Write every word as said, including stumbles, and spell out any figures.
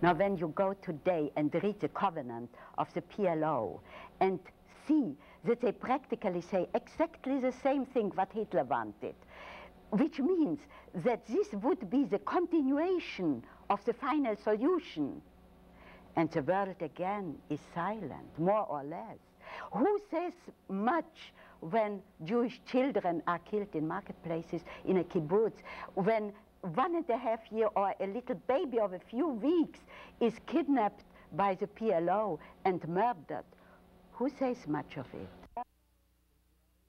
Now, when you go today and read the covenant of the P L O and see that they practically say exactly the same thing what Hitler wanted, which means that this would be the continuation of the final solution. And the world again is silent, more or less. Who says much when Jewish children are killed in marketplaces, in a kibbutz, when one and a half year or a little baby of a few weeks is kidnapped by the P L O and murdered? Who says much of it?